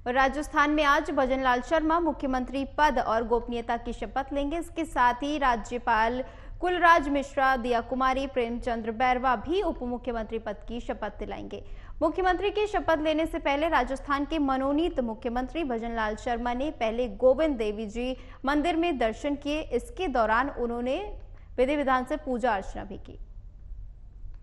राजस्थान में आज भजनलाल शर्मा मुख्यमंत्री पद और गोपनीयता की शपथ लेंगे। इसके साथ ही राज्यपाल कुलराज मिश्रा, दिया कुमारी, प्रेमचंद्र बैरवा भी उप मुख्यमंत्री पद की शपथ दिलाएंगे। मुख्यमंत्री की शपथ लेने से पहले राजस्थान के मनोनीत मुख्यमंत्री भजनलाल शर्मा ने पहले गोविंद देवी जी मंदिर में दर्शन किए। इसके दौरान उन्होंने विधि विधान से पूजा अर्चना भी की।